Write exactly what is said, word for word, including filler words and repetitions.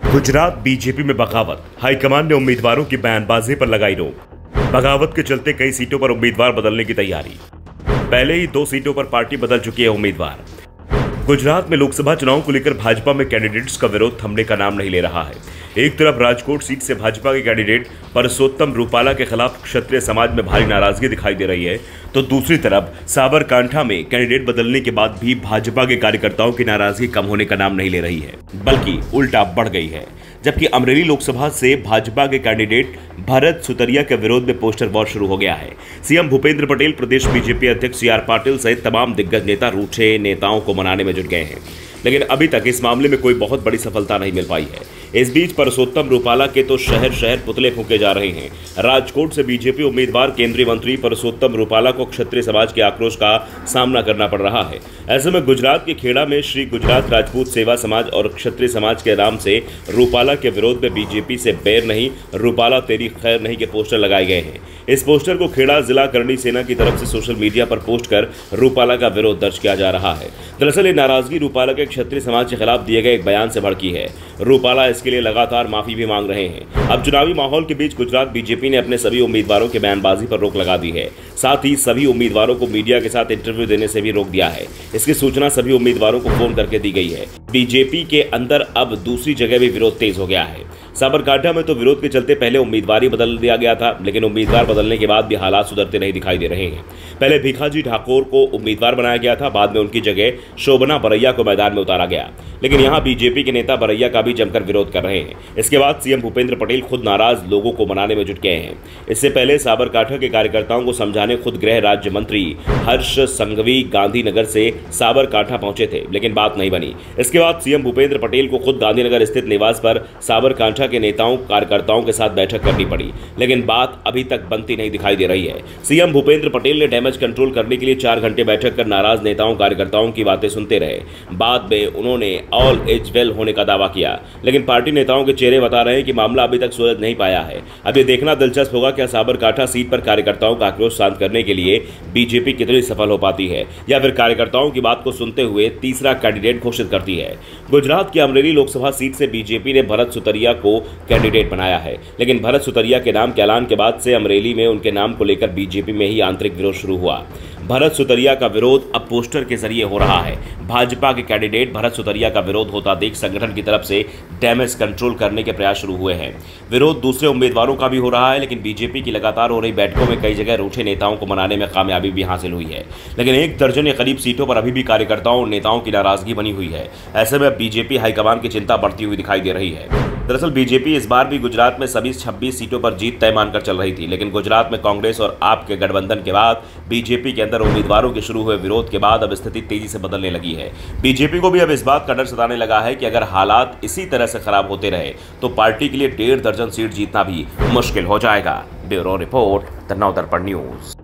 Gujarat BJP में बगावत, high command ने उम्मीदवारों की बयानबाजी पर लगाई रोक। बगावत के चलते कई सीटों पर उम्मीदवार बदलने की तैयारी। पहले ही दो सीटों पर पार्टी बदल चुकी है उम्मीदवार। गुजरात में लोकसभा चुनाव को लेकर भाजपा में कैंडिडेट्स का विरोध थमने का नाम नहीं ले रहा है। एक तरफ राजकोट सीट से भाजपा के कैंडिडेट परसोत्तम रूपाला के खिलाफ क्षत्रिय समाज में भारी नाराजगी दिखाई दे रही है, तो दूसरी तरफ साबरकांठा में कैंडिडेट बदलने के बाद भी भाजपा के कार्यकर्ताओं की नाराजगी कम होने का नाम नहीं ले रही है, बल्कि उल्टा बढ़ गई है। जबकि अमरेली लोकसभा से भाजपा के कैंडिडेट भरत सुतरिया के विरोध में पोस्टर वॉर शुरू हो गया है। सीएम भूपेंद्र पटेल, प्रदेश बीजेपी अध्यक्ष सी आर पाटिल सहित तमाम दिग्गज नेता रूठे नेताओं को मनाने में जुट गए हैं, लेकिन अभी तक इस मामले में कोई बहुत बड़ी सफलता नहीं मिल पाई है। इस बीच परसोत्तम रूपाला के तो शहर शहर पुतले फूंके जा रहे हैं। राजकोट से बीजेपी उम्मीदवार केंद्रीय मंत्री परसोत्तम रूपाला को क्षत्रिय समाज के आक्रोश का सामना करना पड़ रहा है। ऐसे में गुजरात के खेड़ा में श्री गुजरात राजपूत सेवा समाज और क्षत्रिय समाज के नाम से रूपाला के विरोध में बीजेपी से बैर नहीं, रूपाला तेरी खैर नहीं के पोस्टर लगाए गए हैं। इस पोस्टर को खेड़ा जिला करणी सेना की तरफ से सोशल मीडिया पर पोस्ट कर रूपाला का विरोध दर्ज किया जा रहा है। दरअसल ये नाराजगी रूपाला के क्षत्रिय समाज के खिलाफ दिए गए एक बयान से भड़की है। रूपाला इसके लिए लगातार माफी भी मांग रहे हैं। अब चुनावी माहौल के बीच गुजरात बीजेपी ने अपने सभी उम्मीदवारों के बयानबाजी पर रोक लगा दी है। साथ ही सभी उम्मीदवारों को मीडिया के साथ इंटरव्यू देने से भी रोक दिया है। इसकी सूचना सभी उम्मीदवारों को फोन करके दी गई है। बीजेपी के अंदर अब दूसरी जगह भी विरोध तेज हो गया है। साबरकांठा में तो विरोध के चलते पहले उम्मीदवार ही बदल दिया गया था, लेकिन उम्मीदवार बदलने के बाद भी हालात सुधरते नहीं दिखाई दे रहे हैं। पहले भिखाजी ठाकुर को उम्मीदवार बनाया गया था, बाद में उनकी जगह शोभना बरैया को मैदान में उतारा गया, लेकिन यहां बीजेपी के नेता बरैया का भी जमकर विरोध कर रहे हैं। इसके बाद सीएम भूपेंद्र पटेल खुद नाराज लोगों को मनाने में जुट गए हैं। इससे पहले साबरकांठा के कार्यकर्ताओं को समझाने खुद गृह राज्य मंत्री हर्ष संघवी गांधीनगर से साबरकांठा पहुंचे थे, लेकिन बात नहीं बनी। इसके बाद सीएम भूपेंद्र पटेल को खुद गांधीनगर स्थित निवास पर साबरकांठा के नेताओं कार्यकर्ताओं के साथ बैठक करनी पड़ी, लेकिन बात अभी तक बनती नहीं दिखाई दे रही है। सीएम भूपेंद्र पटेल ने डैमेज कंट्रोल करने के लिए चार घंटे बैठक कर नाराज नेताओं कार्यकर्ताओं की बातें सुनते रहे। बाद में उन्होंने ऑल इज वेल होने का दावा किया, लेकिन पार्टी नेताओं के चेहरे बता रहे हैं कि मामला अभी तक सुलझ नहीं पाया है। अब ये देखना दिलचस्प होगा कि साबरकांठा सीट पर कार्यकर्ताओं का आक्रोश शांत करने के लिए बीजेपी कितनी सफल हो पाती है, या फिर कार्यकर्ताओं की बात को सुनते हुए तीसरा कैंडिडेट घोषित करती है। गुजरात की अमरेली लोकसभा सीट से बीजेपी ने भरत सुतरिया को कैंडिडेट बनाया है, लेकिन भरत सुतरिया के नाम के ऐलान के बाद से अमरेली में उनके नाम को लेकर बीजेपी में ही आंतरिक विरोध शुरू हुआ। भरत सुतरिया का विरोध अब पोस्टर के जरिए हो रहा है। भाजपा के कैंडिडेट भरत सुतरिया का विरोध होता देख संगठन की तरफ से डैमेज कंट्रोल करने के प्रयास शुरू हुए हैं। विरोध दूसरे उम्मीदवारों का भी हो रहा है, लेकिन बीजेपी की लगातार हो रही बैठकों में कई जगह रूठे नेताओं को मनाने में कामयाबी भी हासिल हुई है, लेकिन एक दर्जन के करीब सीटों पर अभी भी कार्यकर्ताओं और नेताओं की नाराजगी बनी हुई है। ऐसे में बीजेपी हाईकमान की चिंता बढ़ती हुई दिखाई दे रही है। दरअसल बीजेपी इस बार भी गुजरात में सभी छब्बीस सीटों पर जीत तय मानकर चल रही थी, लेकिन गुजरात में कांग्रेस और आप के गठबंधन के बाद बीजेपी के अंदर उम्मीदवारों के शुरू हुए विरोध के बाद अब स्थिति तेजी से बदलने लगी है। बीजेपी को भी अब इस बात का डर सताने लगा है कि अगर हालात इसी तरह से खराब होते रहे तो पार्टी के लिए डेढ़ दर्जन सीट जीतना भी मुश्किल हो जाएगा। Bureau report, the Navdarpan news.